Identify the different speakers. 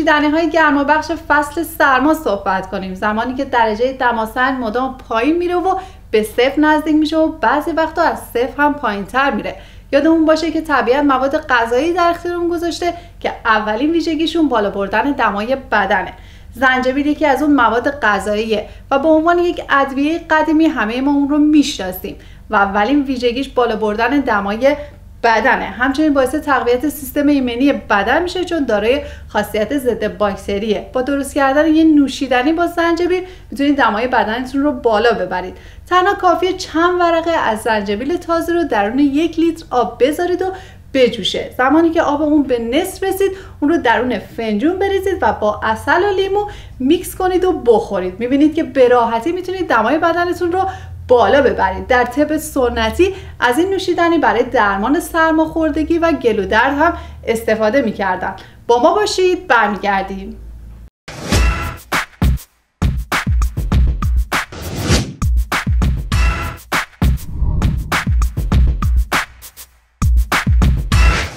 Speaker 1: نوشیدنی‌های گرمابخش فصل سرما صحبت کنیم، زمانی که درجه دماسنج مدام پایین میره و به صفر نزدیک میشه و بعضی وقتا از صفر هم پایین‌تر میره. یادمون باشه که طبیعت مواد غذایی در اختیارمون گذاشته که اولین ویژگیشون بالا بردن دمای بدنه. زنجبیل یکی از اون مواد غذاییه و به عنوان یک ادویه قدیمی همه ما اون رو میشناسیم و اولین ویژگیش بالا بردن دمای بدنه. همچنین باعث تقویت سیستم ایمنی بدن میشه چون دارای خاصیت ضد باکتریه. با درست کردن یه نوشیدنی با زنجبیل میتونید دمای بدنتون رو بالا ببرید. تنها کافیه چند ورقه از زنجبیل تازه رو درون 1 لیتر آب بذارید و بجوشه. زمانی که آب اون به نصف رسید اون رو درون فنجون بریزید و با عسل و لیمو میکس کنید و بخورید. میبینید که به راحتی میتونید دمای بدنتون رو بالا ببرید. در طب سنتی از این نوشیدنی برای درمان سرماخوردگی و گلو درد هم استفاده میکردن. با ما باشید، برمیگردیم.